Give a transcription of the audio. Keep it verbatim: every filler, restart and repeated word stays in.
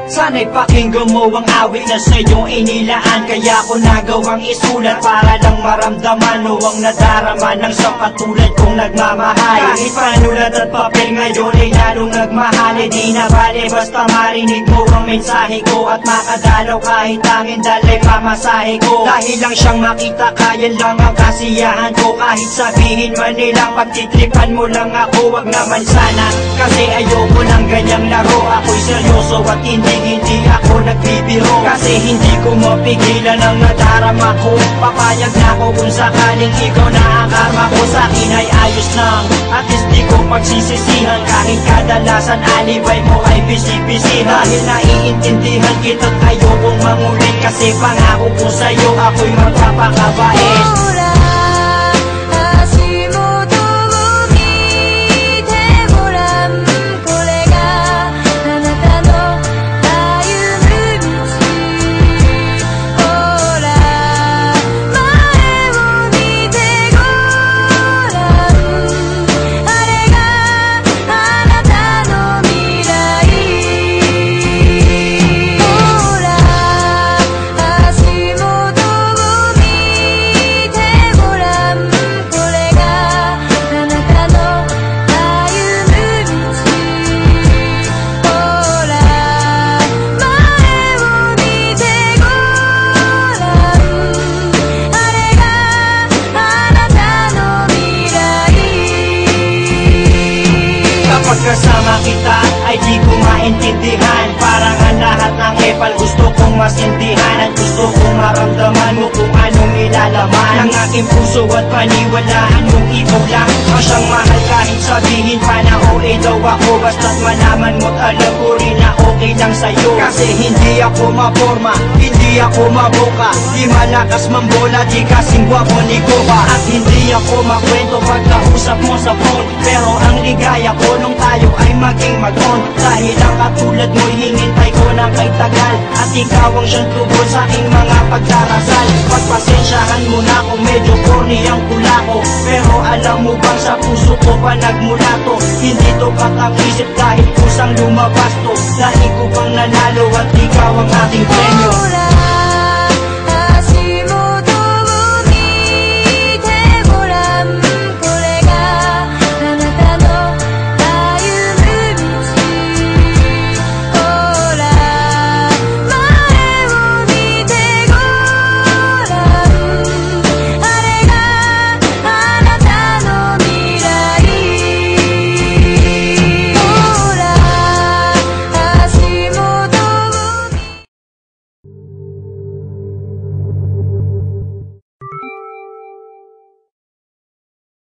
Sana'y pakinggan mo ang awit na sa'yo inilaan. Kaya ko nagawang isulat para lang maramdaman o ang nadarama ng sa patulad kong nagmamahal. Kahit panulat at papel ngayon ay lalong nagmahal. E di na bale basta marinig mo ang mensahe ko at makadalaw kahit tangin dalay pamasahe ko. Dahil lang siyang makita kaya lang ang kasiyahan ko. Kahit sabihin man nilang pagtitripan mo lang ako, wag naman sana. Kasi ayoko ng ganyang laro. Ako'y seryoso at hindi hindi ako nagbibiro. Kasi hindi ko mapigilan ang nadarama ko. Papayag na ako kung sakaling ikaw na ang karma ko. Sa'kin ay ayos lang, at least di ko pagsisisihan. Kahit kadalasan alibay mo ay bisi-bisi. Dahil naiintindihan kita't ayokong mangulit. Kasi pangako ko sa'yo ako'y magpapakabait. Pagkasama kita ay di ko maintindihan. Parang ang lahat ng epal gusto kong masindihan. At gusto kong maramdaman mo kung anong nilalaman ng aking puso at paniwalaan mong ikaw lang ang siyang mahal. Kahit sabihin pa na O A daw ako, basta't malaman mo't alam ko rin na okay lang sa'yo. Kasi hindi ako maporma, hindi ako maboka, di malakas mambola, di kasing gwapo ni Goba. At hindi ako makwento pag kausap mo sa phone. Pero ang ligaya ko nung tayo ay maging mag-on. Dahil ang katulad mo'y hinintay ko na kay tagal. At ikaw ang siyang tubod sa aking mga pagdarasal. Pagpasensyahan mo na kung medyo corny ang tula ko. Pero alam mo bang sa puso ko pa nagmula to. Hindi to katang-isip kahit kusang lumabas to. Dahil ko bang nanalo at ikaw ang ating premyo.